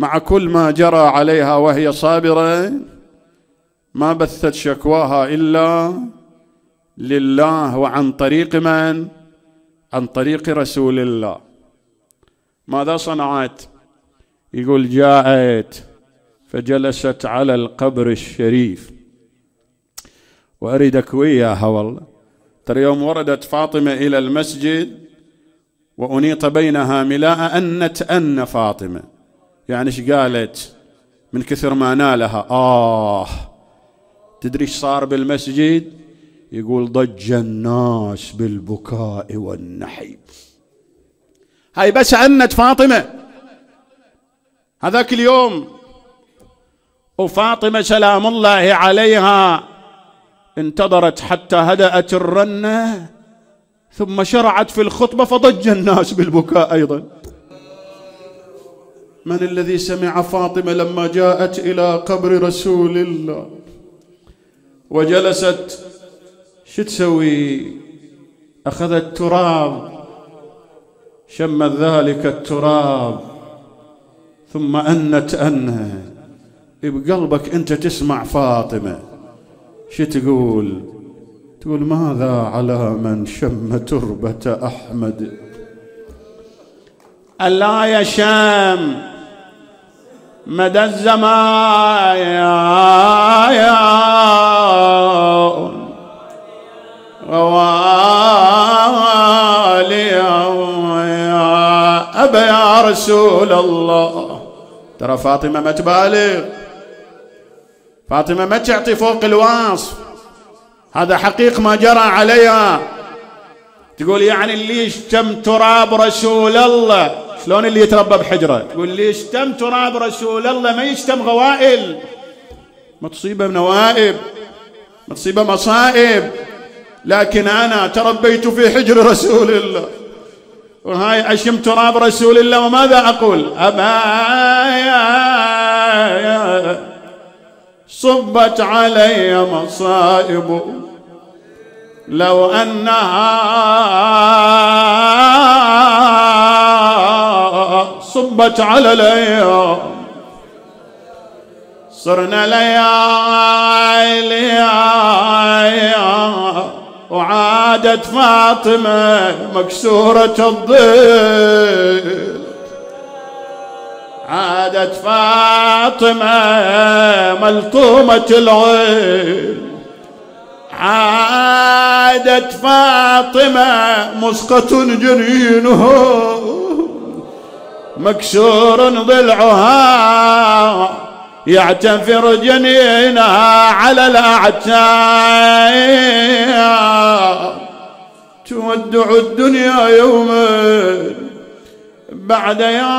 مع كل ما جرى عليها وهي صابرة ما بثت شكواها إلا لله. وعن طريق من؟ عن طريق رسول الله. ماذا صنعت؟ يقول جاءت فجلست على القبر الشريف. وأريدك وياها والله، ترى يوم وردت فاطمة إلى المسجد وأنيط بينها ملاء أن فاطمة، يعني ايش قالت من كثر ما نالها؟ تدري ايش صار بالمسجد؟ يقول ضج الناس بالبكاء والنحيب. هاي بس أنت فاطمة هذاك اليوم. وفاطمة سلام الله عليها انتظرت حتى هدأت الرنة ثم شرعت في الخطبة فضج الناس بالبكاء أيضا. من الذي سمع فاطمة لما جاءت إلى قبر رسول الله وجلست شو تسوي؟ أخذت تراب، شمت ذلك التراب ثم أنت بقلبك أنت تسمع فاطمة شو تقول؟ تقول ماذا على من شم تربة أحمد؟ ألا يا شام مدى الزمان غوالي يا أبا يا رسول الله. ترى فاطمة ما تبالغ، فاطمة ما تعطي فوق الوصف، هذا حقيق ما جرى عليها. تقول يعني اللي يشتم تراب رسول الله، شلون اللي يتربى بحجرة؟ تقول اللي يشتم تراب رسول الله ما يشتم غوائل، ما تصيبه نوائب، ما تصيبه مصائب، لكن أنا تربيت في حجر رسول الله وهاي أشم تراب رسول الله وماذا أقول؟ أبايا صبت علي مصائب لو أنها صبت على الأيام صرنا ليالي وعادت فاطمة مكسورة الظل، عادت فاطمة ملطومة العين، عادت فاطمة مسقط جنينها مكسور ضلعها يعتفر جنينها على الأعتاب، تودع الدنيا يوما بعد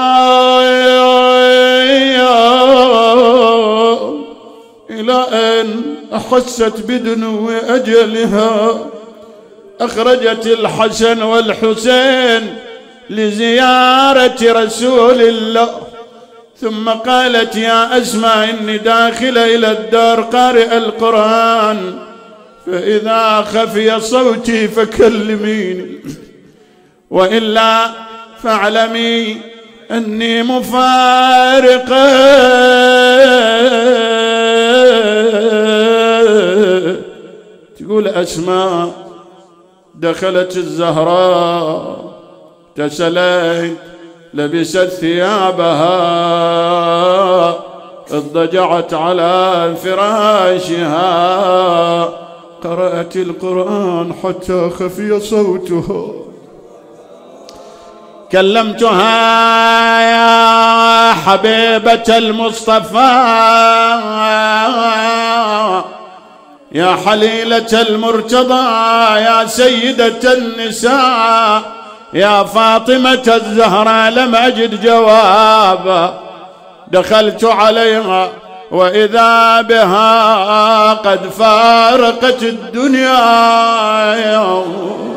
يوم إلى أن أحست بدنو أجلها أخرجت الحسن والحسين لزيارة رسول الله، ثم قالت يا أسماء إني داخلة إلى الدار قارئ القرآن فإذا خفي صوتي فكلميني وإلا فاعلمي أني مفارقة. تقول أسماء دخلت الزهراء اغتسلت لبست ثيابها اضطجعت على فراشها قرأت القرآن حتى خفي صوتها. كلمتها يا حبيبة المصطفى يا حليلة المرتضى يا سيدة النساء يا فاطمة الزهراء، لم أجد جوابا. دخلت عليها وإذا بها قد فارقت الدنيا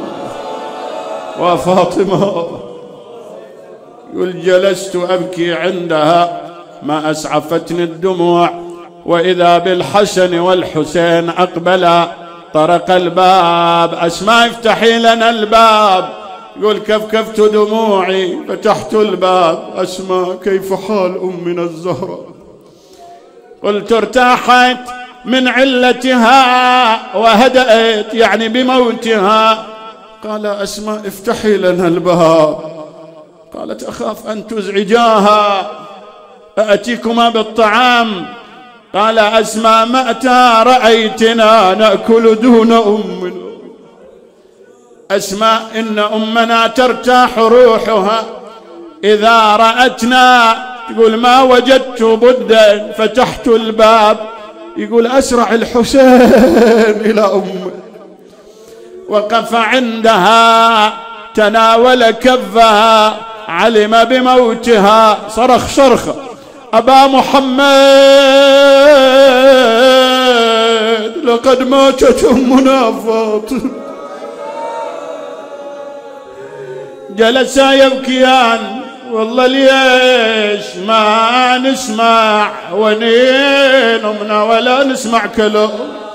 وفاطمة. يقول جلست أبكي عندها ما أسعفتني الدموع وإذا بالحسن والحسين أقبلا طرق الباب. أسماء افتحي لنا الباب. يقول كفكفت دموعي فتحت الباب أسمع كيف حال أمنا الزهراء. قلت ارتاحت من علتها وهدأت يعني بموتها. قال أسماء افتحي لنا الباب. قالت أخاف أن تزعجاها، أأتيكما بالطعام؟ قال أسماء متى رأيتنا نأكل دون أمنا؟ أسماء إن أمنا ترتاح روحها إذا رأتنا. تقول ما وجدت بدا فتحت الباب. يقول أسرع الحسين إلى أمه، وقف عندها تناول كفها، علم بموتها، صرخ صرخة أبا محمد لقد ماتت أمنا فاطمة. جلسا يبكيان والله ليش ما نسمع ونين أمنا ولا نسمع كلام.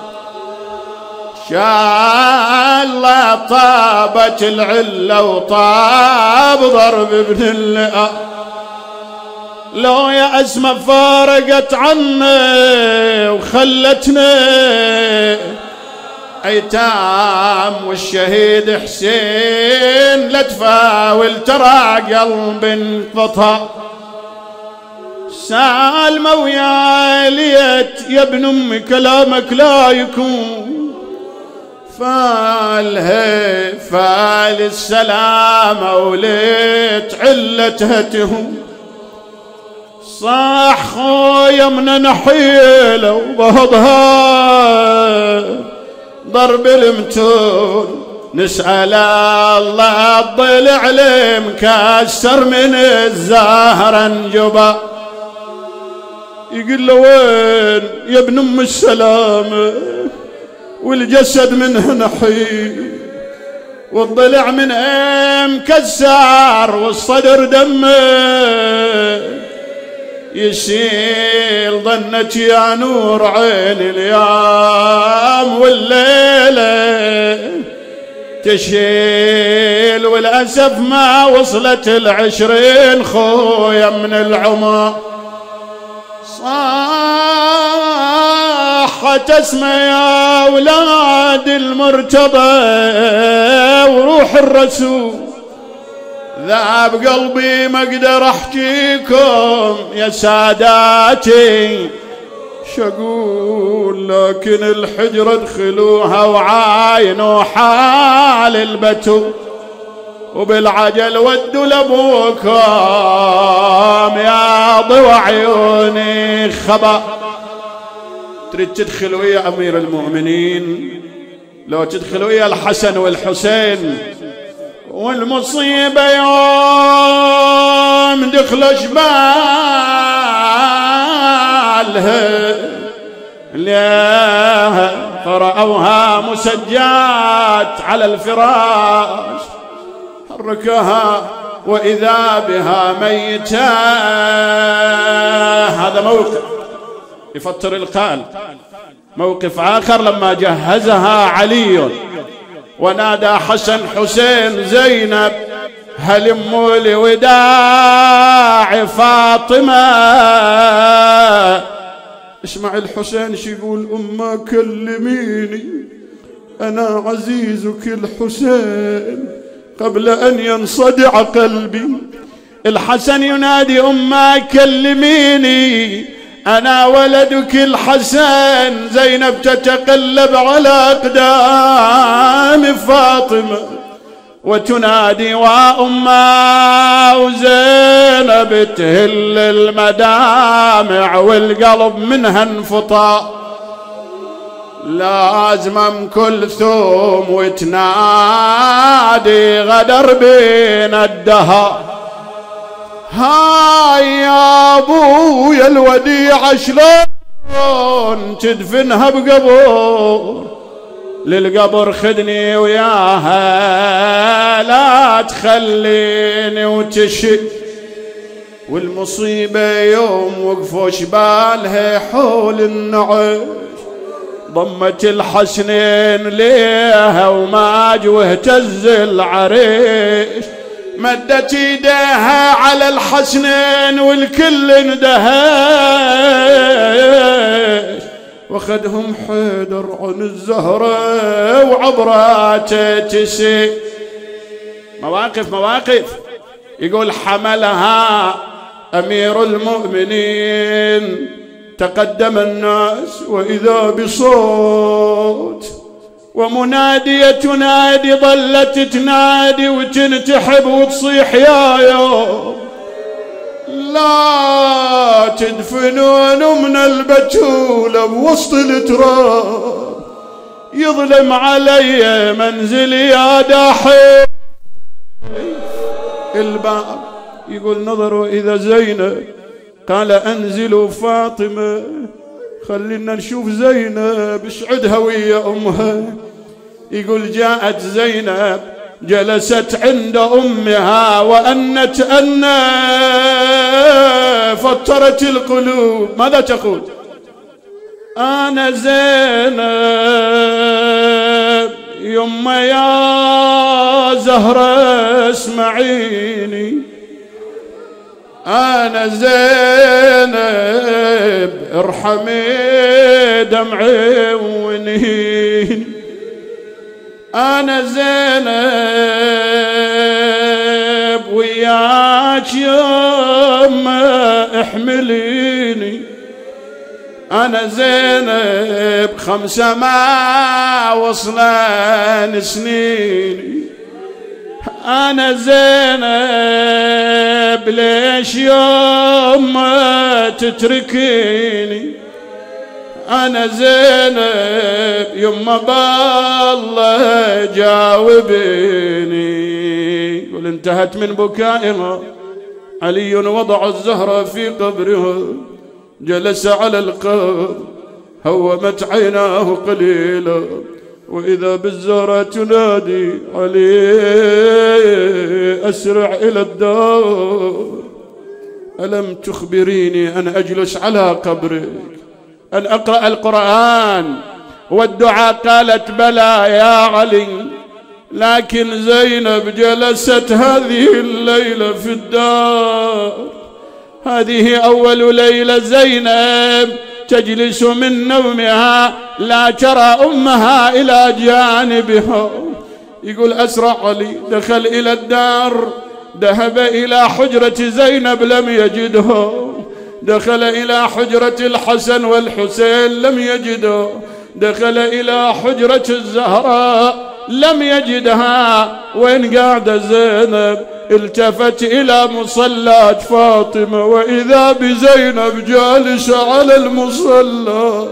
شاء الله طابت العلة وطاب ضرب ابن اللئام. لو يا أسماء فارقت عني وخلتني أيتام والشهيد حسين لا تفاول ترى قلبي انقطع. سالمة ويا ليت يا ابن أمي كلامك لا يكون فالهي فال السلامة وليت علتها تهم. صاح خويا من نحيله وبهضها ضرب المتون. نسأل الله الضلع لي مكسر من الزهر انجبا. يقول له وين يا ابن ام السلامة والجسد منه نحي والضلع من مكسر والصدر دمه يسيل. ظنت يا نور عين اليوم والليلة تشيل والأسف ما وصلت 20 خويا من العمر. صاحت اسمى يا أولاد المرتضى وروح الرسول. ذاب قلبي ما اقدر احكيكم يا ساداتي شقول، لكن الحجرة ادخلوها وعاينوا حال البتو وبالعجل ودوا لابوكم يا ضوى عيوني خبا. تريد تدخل ويا امير المؤمنين، لو تدخل ويا الحسن والحسين والمصيبة يوم دخل جبالها ليها فرأوها مسجات على الفراش. حركها وإذا بها ميتة. هذا موقف يفطر القلب. موقف آخر لما جهزها علي ونادى حسن حسين زينب هلموا لوداع فاطمة. اسمع الحسين شو يقول أمه كلميني أنا عزيزك الحسين قبل أن ينصدع قلبي. الحسن ينادي أمه كلميني أنا ولدك الحسن. زينب تتقلب على أقدام فاطمة وتنادي وأمه وزينب تهل المدامع والقلب منها انفطى. لازم ام كلثوم وتنادي غدر بين الدهر. هاي يا ابويا الوديعة شلون تدفنها بقبور، للقبر خدني وياها لا تخليني وتشي. والمصيبة يوم وقفوا شبالها حول النعش ضمت الحسنين ليها وماج واهتز العريش، مدت ايديها على الحسنين والكل اندهش، واخذهم حيدر عن الزهرة وعبراته تسي. مواقف يقول حملها أمير المؤمنين، تقدم الناس وإذا بصوت ومنادية تنادي، ظلت تنادي وتنتحب وتصيح يا يوم لا تدفنون من البتولة بوسط التراب، يظلم علي منزلي يا داحي الباب. يقول نظروا إذا زينب، قال أنزلوا فاطمة، خلينا نشوف زينب اشعدها ويا أمها. يقول جاءت زينب جلست عند أمها وأنت فطرت القلوب. ماذا تقول؟ أنا زينب يما يا زهرة اسمعيني، أنا زينب ارحمي دمعي ونهيني، أنا زينب وياك يما احمليني، أنا زينب 5 ما وصلن سنيني، أنا زينب ليش يما تتركيني، أنا زينب يما بالله جاوبيني. يقول انتهت من بكائها، علي وضع الزهرة في قبرها، جلس على القبر هومت عيناه قليلا، وإذا بالزهرة تنادي علي أسرع إلى الدار، ألم تخبريني أن أجلس على قبرك أن أقرأ القرآن والدعاء؟ قالت بلى يا علي، لكن زينب جلست هذه الليلة في الدار، هذه أول ليلة زينب تجلس من نومها لا ترى أمها إلى جانبها. يقول أسرع علي، دخل إلى الدار، ذهب إلى حجرة زينب لم يجدها، دخل إلى حجرة الحسن والحسين لم يجدها، دخل إلى حجرة الزهراء لم يجدها. وين قاعدة زينب؟ التفت إلى مصلاة فاطمة وإذا بزينب جالسة على المصلى،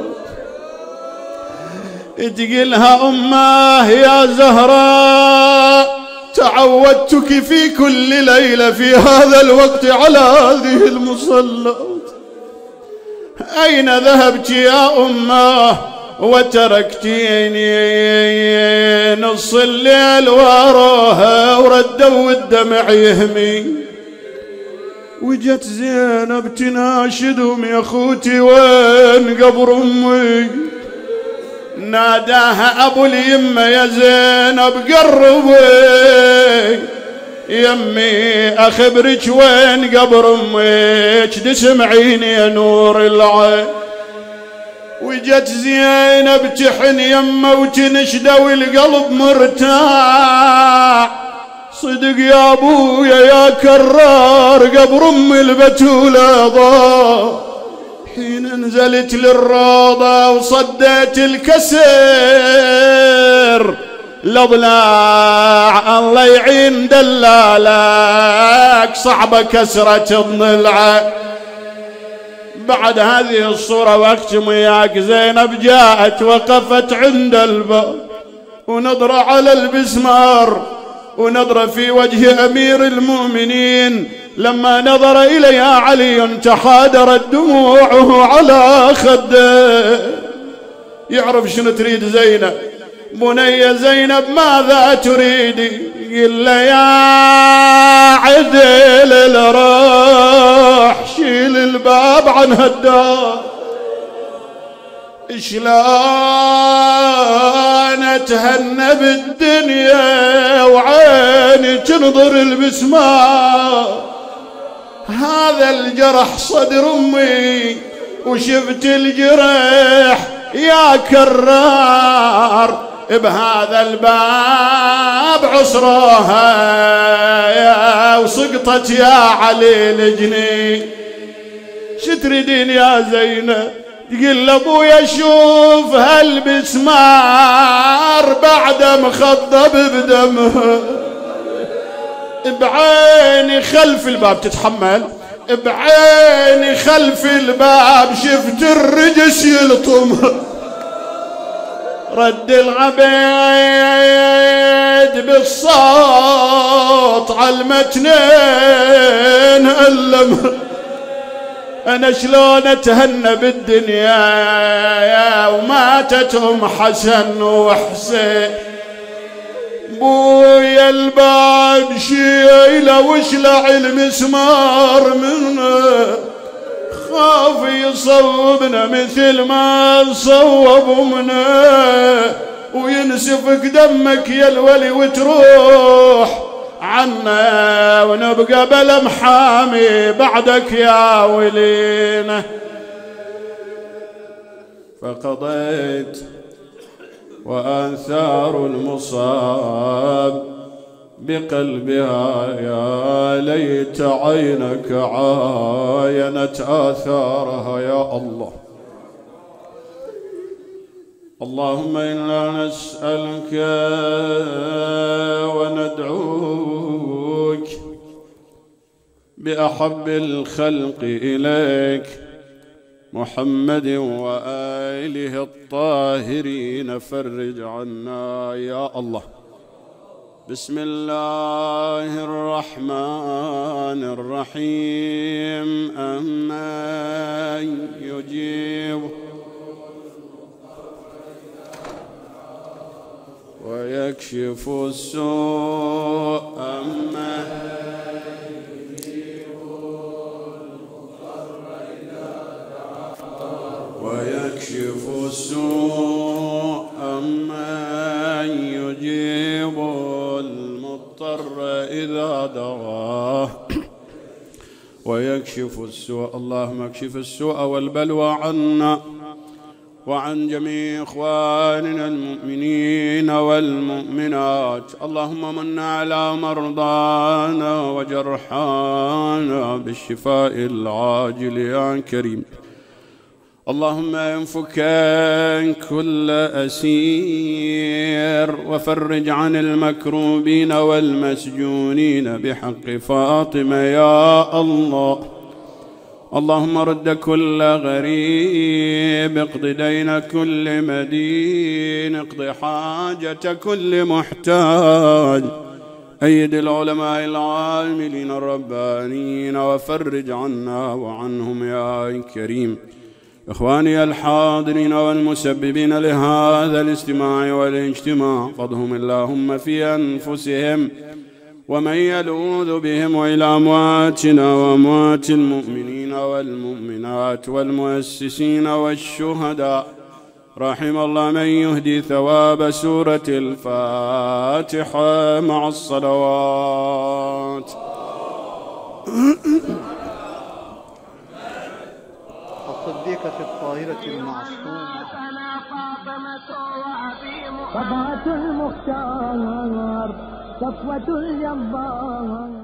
تقلها أماه يا زهراء تعودتك في كل ليلة في هذا الوقت على هذه المصلى، أين ذهبت يا أماه وتركتيني نص الليل واروها وردوا الدمع يهمي؟ وجت زينب تناشدهم يا اخوتي وين قبر امي؟ ناداها ابو اليمه يا زينب قربي يمي اخبرك وين قبر امك تسمعيني يا نور العين. وجت زينب تحن يمه وتنشده والقلب مرتاح، صدق يا ابويا يا كرار قبر ام البتوله ضاع. حين نزلت للروضه وصديت الكسر الاضلاع، الله يعين دلالك صعبه كسره الضلع. بعد هذه الصورة واختم وياك، زينب جاءت وقفت عند الباب ونظرة على البسمار ونظرة في وجه أمير المؤمنين. لما نظر إليها علي تحادرت دموعه على خده. يعرف شنو تريد زينب. بني زينب ماذا تريدي؟ قل له يا عدل الروح شيل الباب عن هالدار، شلون اتهنى بالدنيا وعيني تنظر المسمار. هذا الجرح صدر امي وشفت الجرح يا كرار، بهذا الباب عصروها وسقطت يا علي الجنين. شتريدين يا زينب؟ تقول لابويا شوف هالبسمار بعد مخضب بدمه، بعيني خلف الباب تتحمل، بعيني خلف الباب شفت الرجس يلطم. رد العبيد بالصوت عالمتنين ألم. أنا شلون أتهنى بالدنيا وماتت أم حسن وحسين. بويا الباب شيله وشلع المسمار منه، خاف يصوبنا مثل ما صوب امنا، وينسفك دمك يا الولي وتروح عنا ونبقى بلا محامي بعدك يا ولينا. فقضيت وآثار المصاب بقلبها، يا ليت عينك عاينت آثارها يا الله. اللهم إنا نسألك وندعوك بأحب الخلق إليك محمد وآله الطاهرين، فرج عنا يا الله. بسم الله الرحمن الرحيم. أمن يجيب ويكشف السوء، أمن ويكشف السوء، أمن يجيب المضطر إذا دعاه ويكشف السوء. اللهم اكشف السوء والبلوى عنا وعن جميع إخواننا المؤمنين والمؤمنات. اللهم من على مرضانا وجرحانا بالشفاء العاجل يا كريم. اللهم انفك كل أسير وفرج عن المكروبين والمسجونين بحق فاطمة يا الله. اللهم رد كل غريب، اقض دين كل مدين، اقض حاجة كل محتاج، أيد العلماء العاملين الربانيين وفرج عنا وعنهم يا كريم. إخواني الحاضرين والمسببين لهذا الاستماع والاجتماع، فضهم اللهم في أنفسهم ومن يلوذ بهم، وإلى أمواتنا وأموات المؤمنين والمؤمنات والمؤسسين والشهداء. رحم الله من يهدي ثواب سورة الفاتحة مع الصلوات. الصديقة الطاهرة المعصومة صفوة المختار صفوة الجبار.